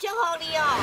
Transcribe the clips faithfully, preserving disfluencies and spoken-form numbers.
祝福你哦。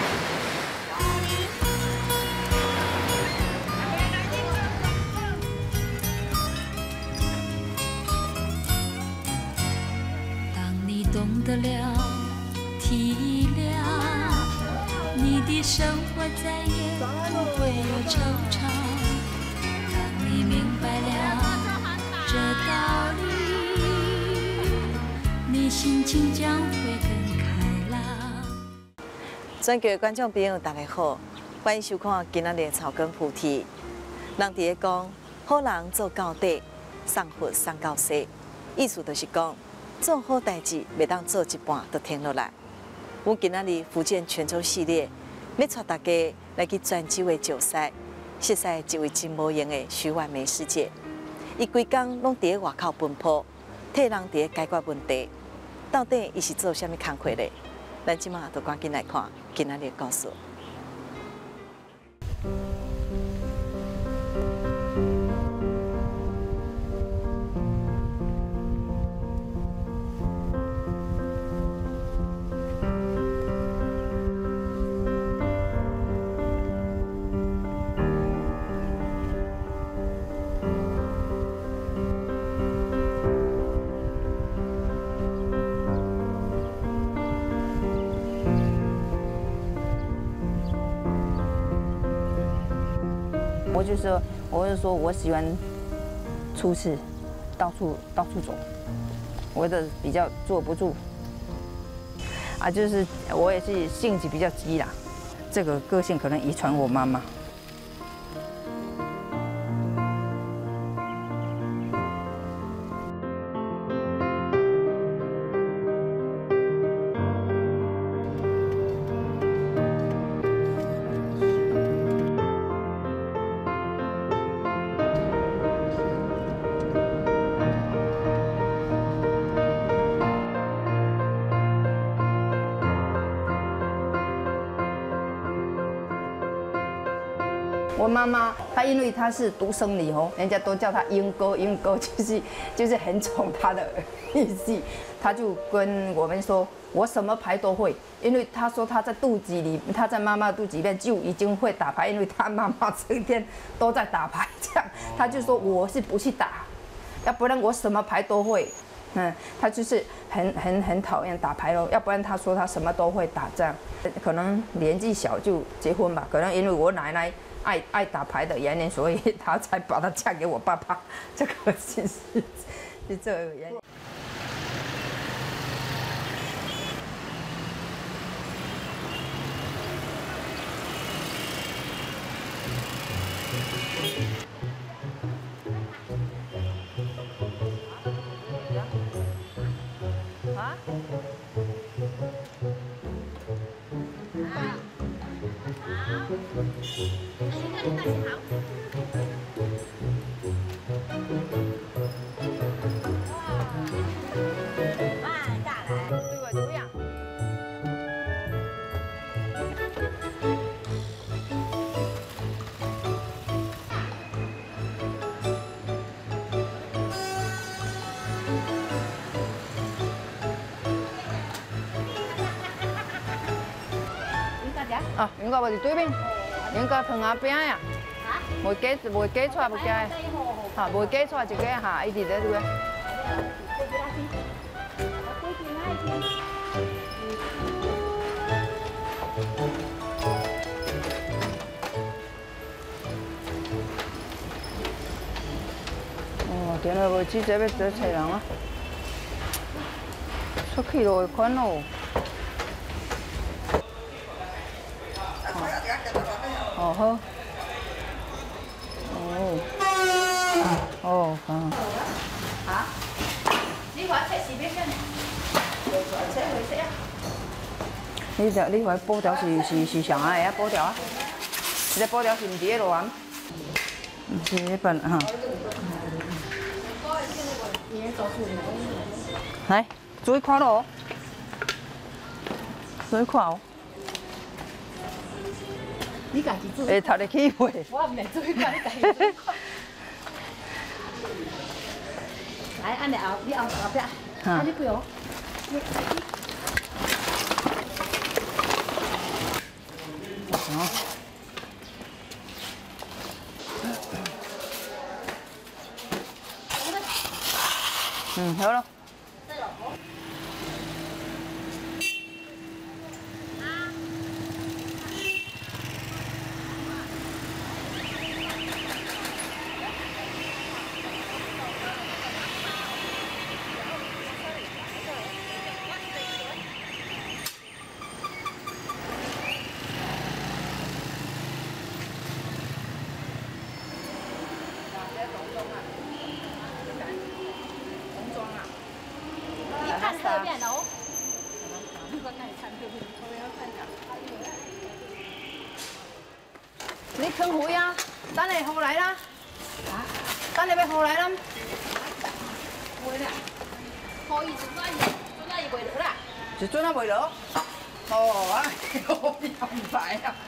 当你懂得了体谅，你的生活再也不会有惆怅。当你明白了这道理，你心情将会更开朗。 全国的观众朋友，大家好，欢迎收看今仔日的草根菩提。人伫咧讲，好人做到底，送福送到西，意思就是讲，做好代志袂当做一半就停落来。阮今仔日福建泉州系列，要带大家来去泉州的石狮，识识一位真无用的徐婉梅师姐。伊规工拢伫咧外口奔波，替人伫咧解决问题。到底伊是做啥物工课咧？咱即马就赶紧来看今仔日的故事。 我就说，我就说我喜欢出事，到处到处走，我的比较坐不住。啊，就是我也是性子比较急啦，这个个性可能遗传我妈妈。我妈妈她因为她是独生女哦，人家都叫她英哥，英哥就是就是很宠她的意思。她就跟我们说，我什么牌都会，因为她说她在肚子里，她在妈妈肚子里面就已经会打牌，因为她妈妈整天都在打牌，这样她就说我是不去打，要不然我什么牌都会。嗯，她就是很很很讨厌打牌咯，要不然她说她什么都会打，这样可能年纪小就结婚吧，可能因为我奶奶。爱爱打牌的原因，所以她才把她嫁给我爸爸。这个是是是这个原因。啊？啊，应该不是对面，应该汤阿饼呀。袂加袂加出袂加，哈，袂加出一个哈，一直在这个。哦，电话无记者要找找人啊，出去就会款咯。哦好。哦。哦好。啊？你话切是要啥呢？切会切啊？你条你话布条是是是上海的啊布条啊？这个布条是唔伫个路啊？唔是日本哈。来，注意看咯，注意看哦。你家己做。会读得起袂？我唔会注意看，你家己注意看。来，安尼后，你后后壁，啊，你不用。 哦。嗯，好了。 侧面哦。 你坑鱼啊？等下回来啦。啊？等下要回来啦。 袂啦，可以就算伊，就算伊袂落啦。 就准啊袂落。哦，啊，我明白啊。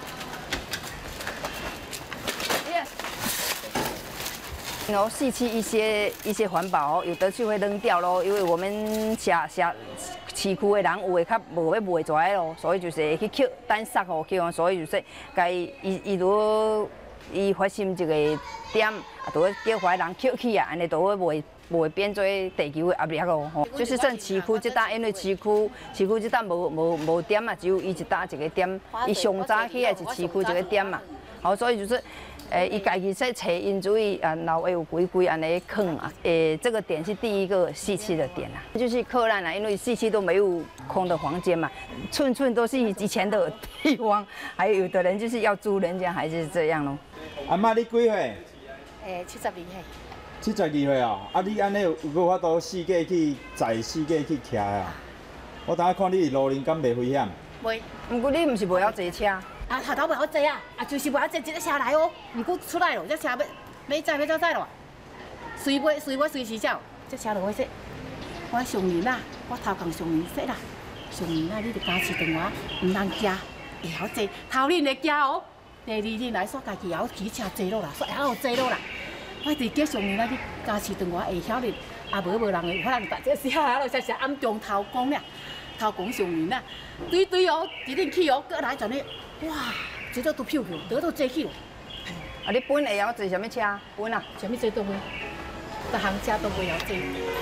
然后细气一些一些环保，有的就会扔掉咯，因为我们下下市区的人有的较无要卖出来咯，所以就是会去捡等杀哦捡，所以就是该伊伊如果伊发现一个点，啊，就会叫怀人捡起啊，安尼就会卖卖变做地球的压力咯。吼，就是算市区这搭，因为市区市区这搭无无无点啊，只有伊一搭一个点，伊上早起来是市区一个点嘛，好，所以就是。 诶，伊家己在找因主意啊，然后有规规安尼坑啊，诶，这个点是第一个细气的点啊，就是客人啊，因为细气都没有空的房间嘛，寸寸都是以前的地方，还有有的人就是要租人家，还是这样咯。 阿妈，你几岁？ 诶，七十二岁。 七十二岁啊！啊，你安尼有有法度四界去载四界去徛啊？我当下看你路人敢袂危险？ 袂。 不过你唔是袂晓坐车？ 啊，头头袂晓坐啊，啊就是袂晓坐，一个车来哦，毋过出来咯，这车要要载要怎载咯？随尾随尾随时走，这车就会说，我上年啦，我头讲上年说啦，上年啦，你着加持电话，毋通惊，会晓坐，头恁会惊哦，第二恁来煞家己也晓骑车坐落啦，煞会晓坐落啦。我直叫上年啦，你加持电话会晓恁，啊无无人会，可能把这写下落，写写暗中头讲俩，头讲上年啦，对对哦，一恁去哦，过来阵咧。 哇，这都都飘飘，得都坐起了。 啊，你本会晓坐什么车？本啊？ 什么坐都会，各行车都会晓坐。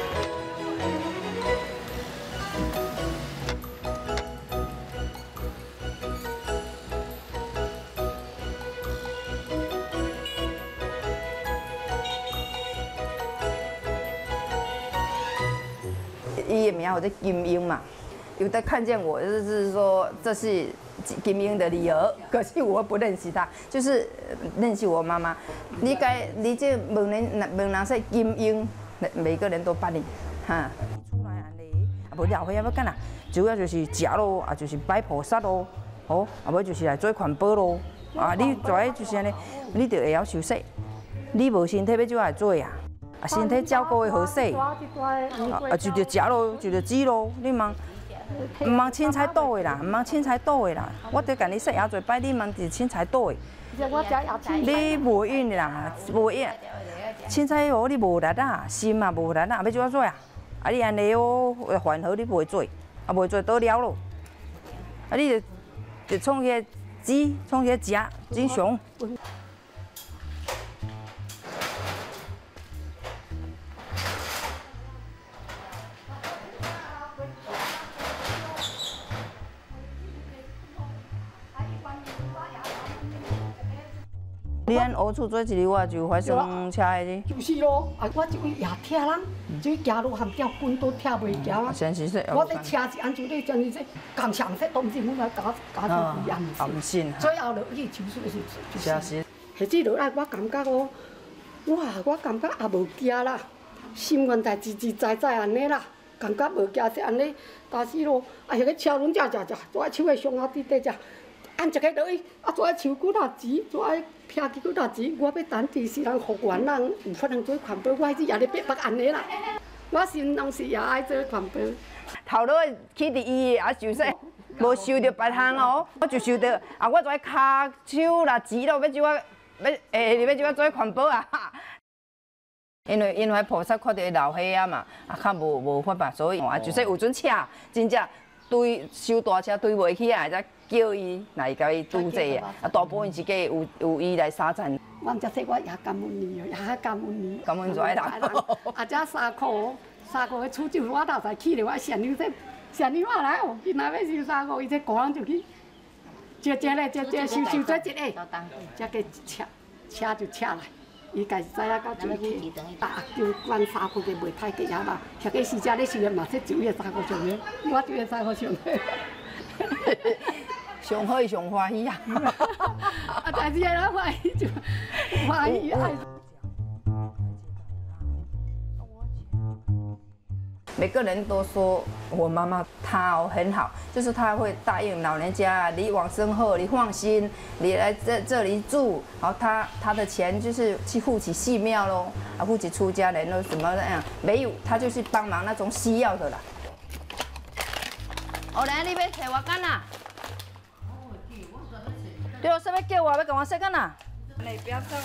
伊的名或者金英嘛，有的看见我就是说这是。 金英的女儿，可是我不认识她，就是认识我妈妈。你该你这问人问人说金英，每个人都捌你，哈。出来安尼，啊无了岁要干哪？主要就是食咯，啊就是拜菩萨咯，哦，啊无就是来做环保咯。啊，你做诶就是安尼，你着会晓休息。你无身体要怎来做呀？啊，身体照顾的好势，啊啊就着食咯，就着煮咯，你忙。 唔茫凊彩倒的啦，唔茫凊彩倒的啦。我得甲你说也做摆，你茫是凊彩倒的。你无运的啦，无运。凊彩哦，你无力啊，心嘛无力啊，要怎啊做啊？啊，你安尼哦，饭盒你袂做，啊袂做倒了咯。啊，你就就创个煮，创个食，真上。 你按学厝做一日，我就发生车的哩。 就是咯，啊，我这位也疼人，这走路含条筋都疼袂行啊。 先是说， 我在车是安怎咧？像你这刚上说都唔是我来家家庭一样。 啊，唔信。 最后落去手术是就是。 是。 下次落来，我感觉哦，哇，我感觉也无惊啦，心愿在自自在在安尼啦，感觉无惊是安尼，但是咯，啊，迄个车轮只只只，做手的上下底底只。 按一个落去，啊，做爱手骨啊钱，做爱劈几骨啊钱，我要等第时人服务人，有法通做环保，我是也咧白白安尼啦。我心拢是也爱做环保。 头落去伫医院也受说，无受着别项哦，我就受着啊，我做爱骹手啦钱咯，要怎啊要诶，要怎啊做环保啊？因为因为菩萨看到老岁啊嘛，啊较无无法吧，所以啊，就说有阵车真正对收大车对袂起啊，才叫伊来甲伊拄这个，啊，大部分是给有有伊来杀战。 我唔只说我也感恩你哦，也感恩你。 感恩在啦。 啊，这三块，三块的厝就我头才去了，我想你这想你话来哦，今仔要收三块，伊这个人就去，接接咧，接接收收做一个，这个车车就车来。 伊家己知影到最起，大叫关三块嘅袂太贵啊嘛，遐个时只咧收的嘛，说九月三块上嘅，我九月三块上嘅， 上好上欢喜啊！ 啊，但是人欢喜就欢喜啊。 每个人都说我妈妈她哦很好，就是她会答应老人家，你往生后你放心，你来这这里住，然后她她的钱就是去付起寺庙咯，啊付起出家人咯什么那样，没有她就是帮忙那种需要的啦。后来你要找我干哪？对，什么叫我要跟我说干哪？你不要走。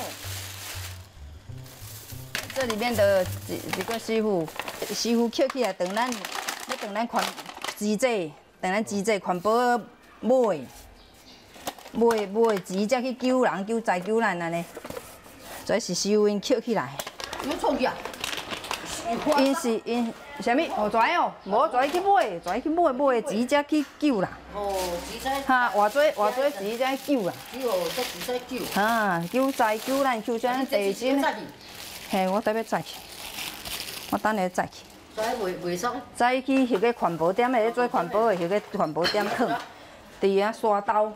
这里面的几几个师傅。 师傅捡起来，等咱要等咱环机制，等咱机制环保买买买钱才去救人、救灾、救难安尼。这是师傅因捡起来。 有错去啊？ 因是因啥物？我知哦，无知去买，知去买买钱才去救人。 哦，钱才哈，偌多偌多钱才救人。 只有这钱才救。 哈，救灾救难救这地震。嘿，我特别早去。 我等下再去， 所以袂袂爽。 再去迄个环保店的做环保的迄个环保店放，伫啊刷刀。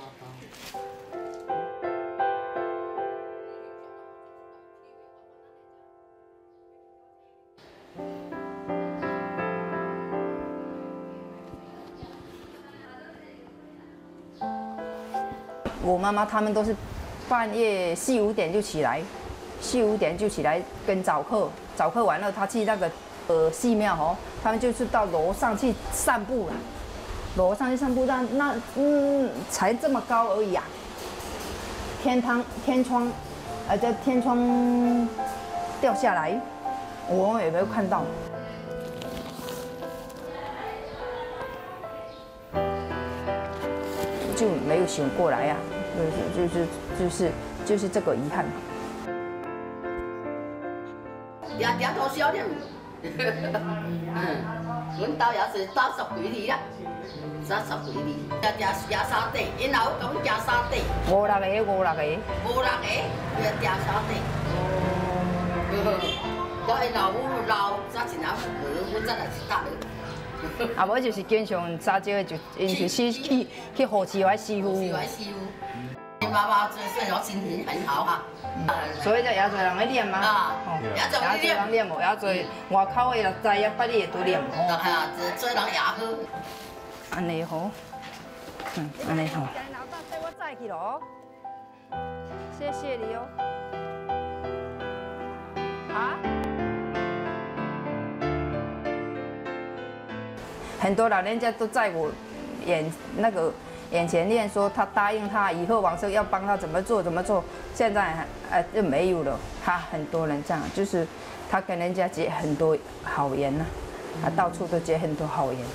我妈妈他们都是半夜四五点就起来，四五点就起来跟早课。 早课完了，他去那个呃寺庙哦，他们就是到楼上去散步了。楼上去散步，那那嗯才这么高而已啊。天窗天窗，呃，这天窗掉下来，我们有没有看到？就没有醒过来呀、啊，就是就是就是就是这个遗憾。 定定都少点，嗯，阮兜也是打十几年啦，打十几年，食食食沙地，因老讲食沙地， 五六个，五六个， 无六个，要食沙地。哦，我因老母老早一年无，阮再来是搭了。 啊，无就是经常早朝就因就是去去护持我师傅。 护持我师傅，妈妈这这条心情很好哈。 所以才也多人去念嘛， 啊， 也多人念无，也多外口的六知也八里都念。 啊，系啊，做人也好。 安尼好，嗯，安尼好。我载去咯，谢谢你哦。啊？很多老人家都在我眼那个。 眼前念说他答应他以后往生要帮他怎么做怎么做，现在呃就没有了。他很多人这样，就是他跟人家结很多好缘呐、啊，他到处都结很多好缘。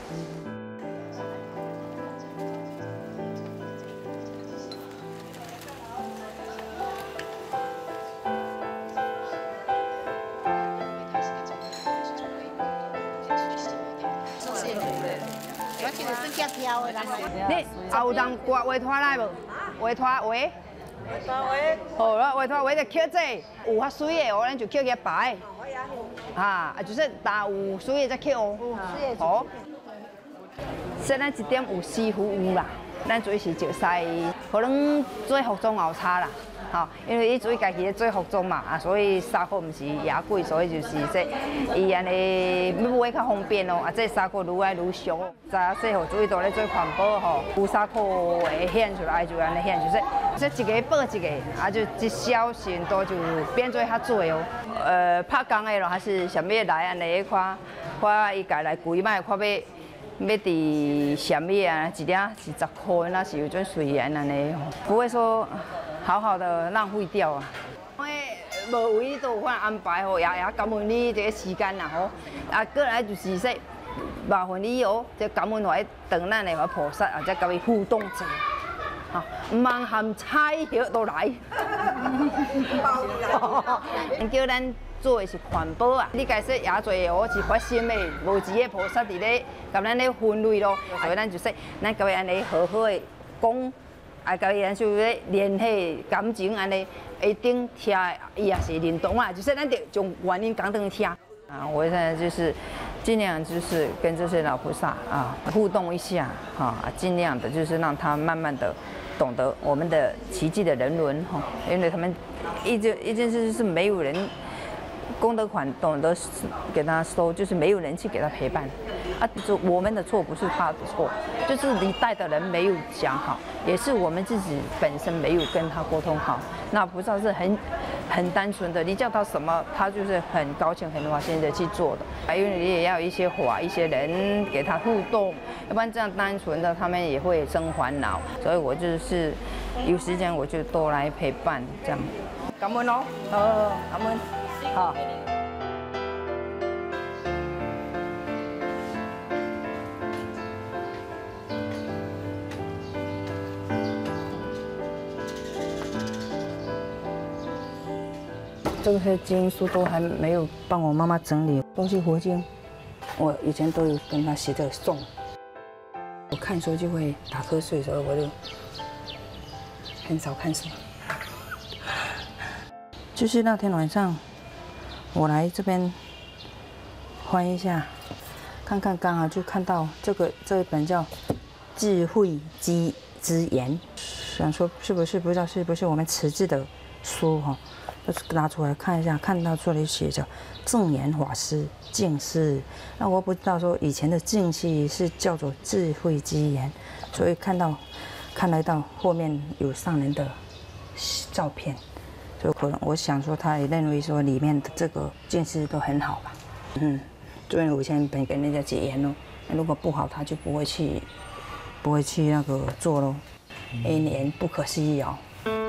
你还有人挂画拖来无？画拖画？画拖画。好了，画拖画就捡这，有较水的，我咱就捡个白。啊，啊就是打有水的才捡哦。好。说咱一点有师傅有啦，咱做是就使可能做服装也有差啦。 吼，因为伊做家己咧做服装嘛，啊，所以衫裤毋是也贵，所以就是说，伊安尼要买较方便咯。啊，这衫裤愈来愈俗，早细号主伊都咧做环保吼，有衫裤会显出来就安尼显，就是说一个报一个，啊，就一小钱都就变做较多哦。呃，拍工的咯，还是啥物来安尼看，看伊家来规卖，看要要伫啥物啊？一领是十块，那是有种随缘安尼，不会说。 好好的浪费掉啊！因为无位都有法安排吼，也也感恩你这个时间啦吼。啊，过来就是说， 麻烦你哦，这感恩来等咱的菩萨啊，再甲伊互动者，啊，盲含彩叶都来，叫咱做的是环保啊，你家说也做哦是发心的，无钱的菩萨伫咧，甲咱咧分类咯，所以咱就说，咱甲伊安尼好好的讲。 啊，甲伊安就咧联系感情安尼，一定听伊也是认同啊，就是咱得从原因讲等听。啊，我现在就是尽量就是跟这些老菩萨啊互动一下，哈、啊，尽量的就是让他慢慢的懂得我们的奇迹的人伦哈，因为他们一件一件事就是没有人功德款懂得给他收，就是没有人去给他陪伴。 啊，就我们的错不是他的错，就是离带的人没有讲好，也是我们自己本身没有跟他沟通好。那菩萨是很很单纯的，你叫他什么，他就是很高兴、很花心的去做的。因为你也要一些法、一些人给他互动，要不然这样单纯的他们也会生烦恼。所以我就是有时间我就多来陪伴这样。感恩哦，哦，感恩，好。 这些经书都还没有帮我妈妈整理，都是佛经。我以前都有跟她写着诵。我看书就会打瞌睡，所以我就很少看书。就是那天晚上，我来这边翻一下，看看，刚好就看到这个这一本叫《智慧之之言》，想说是不是不知道是不是我们慈济的书哈。 拿出来看一下，看到这里写着正言法师净师，那我不知道说以前的净系是叫做智慧之言，所以看到看得到后面有上人的照片，所以可能我想说他也认为说里面的这个净师都很好吧，嗯，所以我以前本跟人家结言咯，如果不好他就不会去不会去那个做咯，因缘不可思议哦。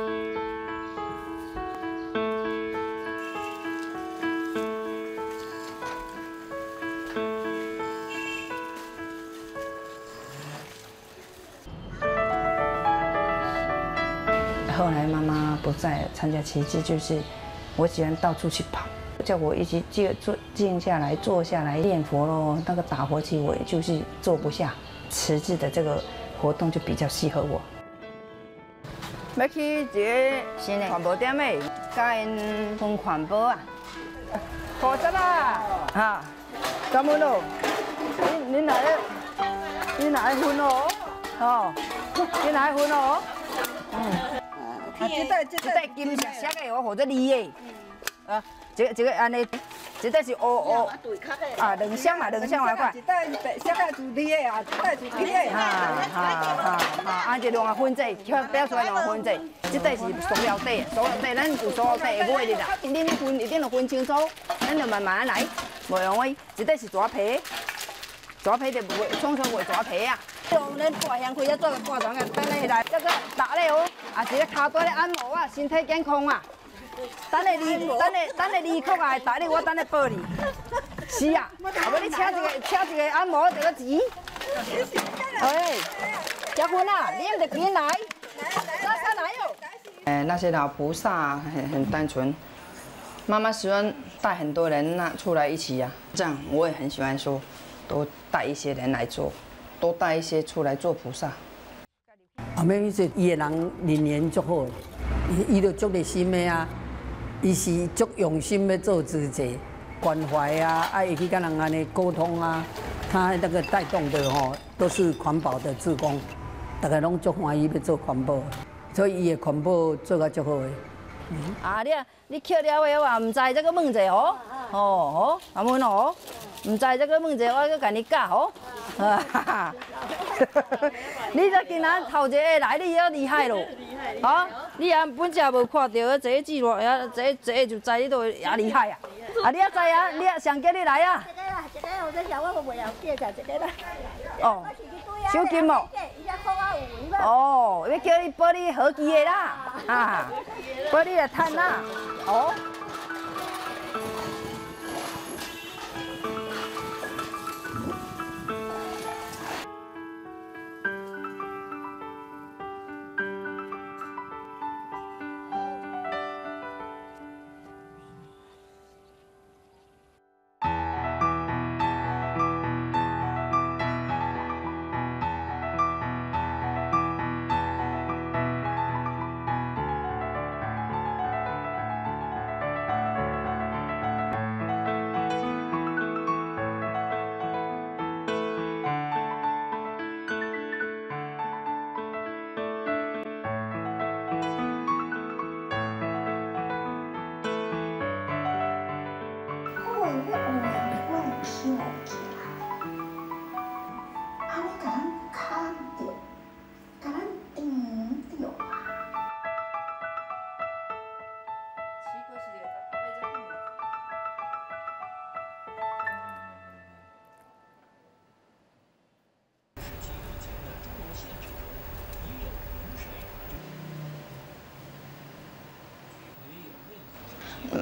后来妈妈不再参加奇迹，就是我喜欢到处去跑，叫我一起静坐静下来坐下来念佛咯。那个打佛机我也就是坐不下，慈济的这个活动就比较适合我。要去一个新的环保店诶，甲因分环保啊，负责啦，哈，感恩咯。你你来，你来分哦，哦，你来分哦，嗯。 啊，这袋这袋金色色的，我或者梨的，啊，这个这个安尼，这袋是乌乌，啊，两箱嘛，两箱来看。一袋白色的是梨的啊，一袋是金的。哈哈哈哈，啊，这两个分者，标出来两个分者，这袋是塑料袋，塑料袋咱有塑料袋会买的啦。恁分一定要分清楚，咱就慢慢来，袂容易。这袋是蛇皮，蛇皮就袂，创创袂蛇皮啊。 用恁挂香灰啊，做个挂床个，等下来，这个打咧哦，啊是咧骹底咧按摩啊，身体健康啊。等下离，等下等下离曲啊，打你我等下报你。是啊，啊无你请一个请一个按摩这个钱。哎，结婚啦，你们就紧来，来来来哟。哎，那些老菩萨很很单纯，妈妈喜欢带很多人那出来一起呀、啊，这样我也很喜欢说，多带一些人来做。 多带一些出来做菩萨。 后尾伊说伊个人人缘足好，伊伊就足热心的啊，伊是足用心要做自济、关怀啊，啊，会去跟人安尼沟通啊，他那个带动的吼、哦，都是环保的志工，大家拢足欢喜要做环保，所以伊个环保做甲足好的。嗯、 啊，你啊，你捡了的话，唔知这个问者哦，哦哦，阿文哦，唔知这个问者，我去甲你教哦。 哈哈，你这今仔头一个来，你也厉害咯！啊，你也本只无看到这个记录，也这这个就知你都也厉害啊！啊，你也知啊，你也上叫你来啊！一个啦，一个我在想我袂晓记就一个啦。哦，手金哦。哦，要叫你报你好记的啦，啊，报你来趁啦，哦。 啊，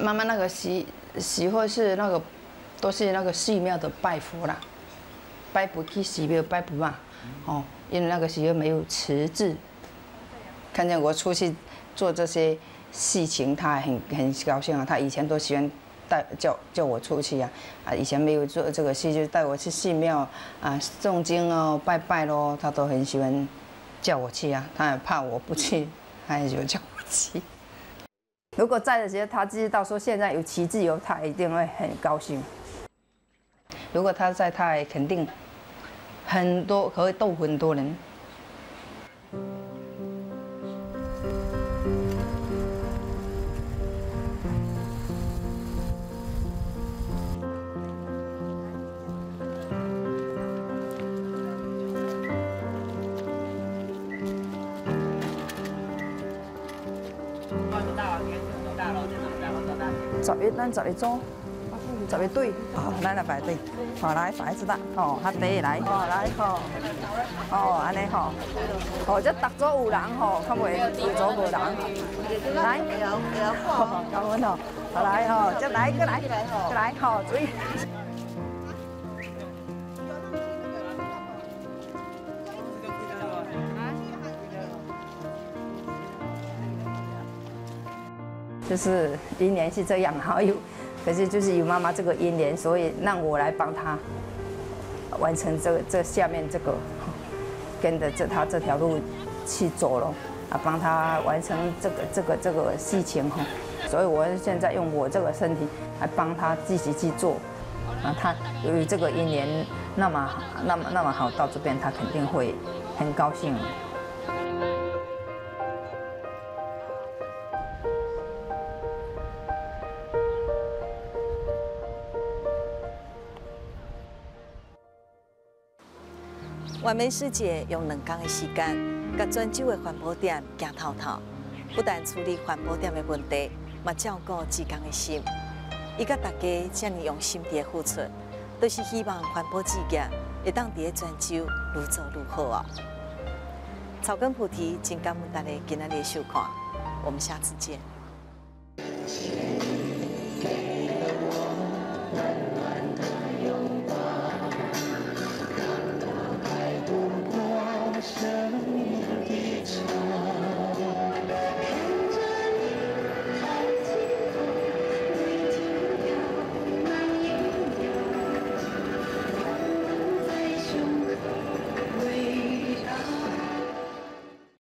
妈妈那个习习会是那个，都是那个寺庙的拜佛啦，拜佛去寺庙拜佛嘛，哦，因为那个寺庙没有池字，看见我出去做这些事情，他很很高兴啊。他以前都喜欢带叫叫我出去啊，啊，以前没有做这个事，就带我去寺庙啊诵经哦、拜拜咯，他都很喜欢叫我去啊。他也怕我不去，他也就叫我去。如果在的时候，他知道说现在有旗帜有，他一定会很高兴。如果他在，他也肯定很多可以逗很多人。 十一，咱十一组，十一队，哦，咱来排队，好来排一搭，哦，较第来，哦来，吼，哦安尼吼，哦这逐组有人吼，较袂有组无人，来，好，感恩吼，好来吼，再来，再来，再来吼，注意。 就是姻缘是这样，好有，可是就是有妈妈这个姻缘，所以让我来帮她完成这个这下面这个，跟着这她这条路去走了，啊，帮她完成这个这个这个事情哈，所以我现在用我这个身体来帮她继续去做，啊，她由于这个姻缘那么那么那么好，到这边她肯定会很高兴。 完美世界用两天的时间，甲泉州的环保点行透透，不但处理环保点的问题，嘛照顾志工的心。伊甲大家这么用心地付出，都是希望环保事业会当伫咧泉州愈做愈好啊！草根菩提，真感恩大家今仔日的收看，我们下次见。